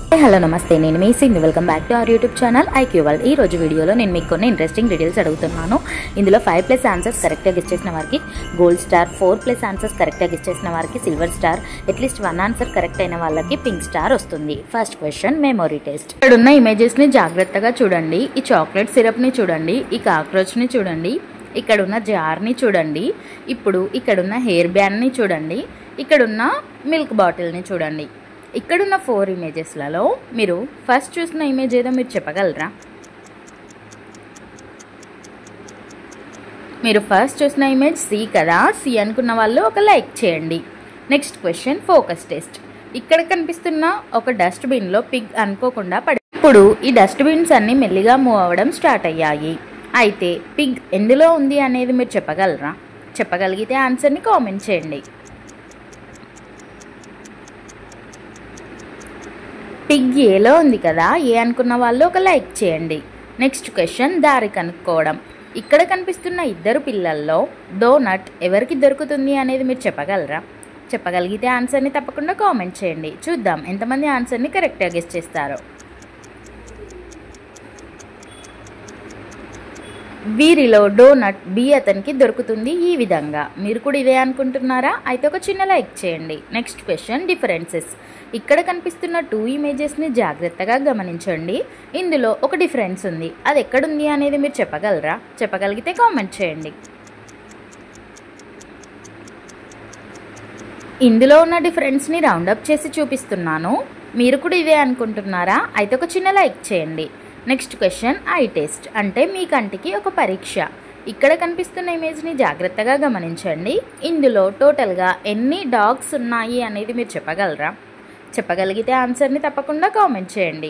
Hello నమస్తే, నేను మీ Singh. Welcome back to our YouTube channel IQ world. ఈ రోజు వీడియోలో నేను మీకు కొన్ని ఇంట్రెస్టింగ్ డీటెయిల్స్ అడుగుతున్నాను. ఇందులో 5+ ఆన్సర్స్ కరెక్ట్గా గెస్ చేసిన వారికి గోల్డ్ స్టార్, 4+ ఆన్సర్స్ కరెక్ట్గా గెస్ చేసిన వారికి silver star, at least 1 answer correct అయిన వాళ్ళకి పింక్ స్టార్ వస్తుంది. First question, memory test. ఇక్కడ ఉన్న ఇమేజెస్ని జాగ్రత్తగా చూడండి. ఈ చాక్లెట్ సిరప్ని చూడండి, ఈ కాక్రోచ్ని చూడండి, ఇక్కడున్న జార్ని చూడండి, ఇప్పుడు ఇక్కడున్న హెయిర్ బ్యాండ్ని చూడండి, ఇక్కడున్న మిల్క్ బాటిల్ని చూడండి. ఇక్కడున్న 4 ఇమేజెస్లలో మీరు ఫస్ట్ చూసిన ఇమేజ్ ఏదో మీరు చెప్పగలరా? మీరు ఫస్ట్ చూసిన ఇమేజ్ సి కదా. సి అనుకున్న వాళ్ళు ఒక లైక్ చేయండి. Next question, focus test. ఇక్కడ కనిపిస్తున్న ఒక డస్ట్బిన్లో పిగ్ అనుకోకుండా పడి, ఇప్పుడు ఈ డస్ట్బిన్స్ అన్నీ మెల్లిగా మూవ్ అవ్వడం స్టార్ట్ అయ్యాయి. అయితే పిగ్ ఎందులో ఉంది అనేది మీరు చెప్పగలరా? చెప్పగలిగితే ఆన్సర్ని కామెంట్ చేయండి. పిగ్ ఏలో ఉంది కదా. ఏ అనుకున్న వాళ్ళు ఒక లైక్ చేయండి. నెక్స్ట్ క్వశ్చన్, దారి కనుక్కోవడం. ఇక్కడ కనిపిస్తున్న 2 పిల్లల్లో డోనట్ ఎవరికి దొరుకుతుంది అనేది మీరు చెప్పగలరా? చెప్పగలిగితే ఆన్సర్ని తప్పకుండా కామెంట్ చేయండి. చూద్దాం ఎంతమంది ఆన్సర్ని కరెక్ట్గా గెస్ చేస్తారో. వీరిలో డోనట్ బి అతనికి దొరుకుతుంది ఈ విధంగా. మీరు కూడా ఇదే అనుకుంటున్నారా? అయితే ఒక చిన్న లైక్ చేయండి. Next question, differences. ఇక్కడ కనిపిస్తున్న 2 ఇమేజెస్ని జాగ్రత్తగా గమనించండి. ఇందులో ఒక డిఫరెన్స్ ఉంది. అది ఎక్కడుంది అనేది మీరు చెప్పగలరా? చెప్పగలిగితే కామెంట్ చేయండి. ఇందులో ఉన్న డిఫరెన్స్ని రౌండప్ చేసి చూపిస్తున్నాను. మీరు కూడా ఇదే అనుకుంటున్నారా? అయితే ఒక చిన్న లైక్ చేయండి. Next question, eye test. అంటే మీ కంటికి ఒక పరీక్ష. ఇక్కడ కనిపిస్తున్న ఇమేజ్ని జాగ్రత్తగా గమనించండి. ఇందులో టోటల్గా ఎన్ని డాగ్స్ ఉన్నాయి అనేది మీరు చెప్పగలరా? చెప్పగలిగితే ఆన్సర్ని తప్పకుండా కామెంట్ చేయండి.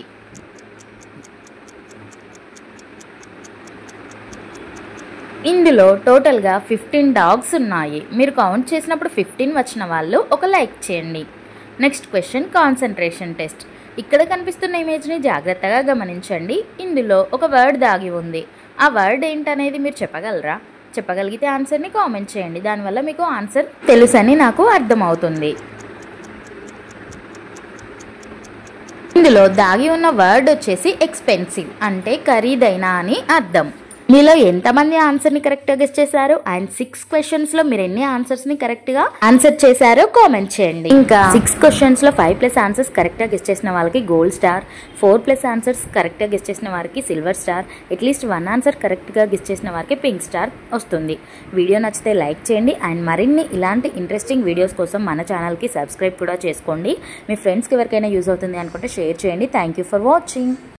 ఇందులో టోటల్గా 15 డాగ్స్ ఉన్నాయి. మీరు కౌంట్ చేసినప్పుడు 15 వచ్చిన వాళ్ళు ఒక లైక్ చేయండి. Next question, concentration test. ఇక్కడ కనిపిస్తున్న ఇమేజ్ని జాగ్రత్తగా గమనించండి. ఇందులో ఒక వర్డ్ దాగి ఉంది. ఆ వర్డ్ ఏంటనేది మీరు చెప్పగలరా? చెప్పగలిగితే ఆన్సర్ని కామెంట్ చేయండి. దానివల్ల మీకు ఆన్సర్ తెలుసని నాకు అర్థమవుతుంది. ఇందులో దాగి ఉన్న వర్డ్ వచ్చేసి ఎక్స్పెన్సివ్, అంటే ఖరీదైన అని అర్థం. మీలో ఎంతమంది ఆన్సర్ని కరెక్ట్గా గెస్ చేశారు? అండ్ 6 క్వశ్చన్స్లో మీరు ఎన్ని ఆన్సర్స్ని కరెక్ట్గా ఆన్సర్ చేశారో కామెంట్ చేయండి. ఇంకా 6 క్వశ్చన్స్లో 5+ ఆన్సర్స్ కరెక్ట్గా గెస్ చేసిన వాళ్ళకి గోల్డ్ స్టార్, 4+ ఆన్సర్స్ కరెక్ట్గా గెస్ చేసిన వారికి సిల్వర్ స్టార్, అట్లీస్ట్ 1 ఆన్సర్ కరెక్ట్గా గెస్ చేసిన వారికి పింక్ స్టార్ వస్తుంది. వీడియో నచ్చితే లైక్ చేయండి. అండ్ మరిన్ని ఇలాంటి ఇంట్రెస్టింగ్ వీడియోస్ కోసం మన ఛానల్కి సబ్స్క్రైబ్ కూడా చేసుకోండి. మీ ఫ్రెండ్స్కి ఎవరికైనా యూజ్ అవుతుంది అనుకుంటే షేర్ చేయండి. Thank you for watching.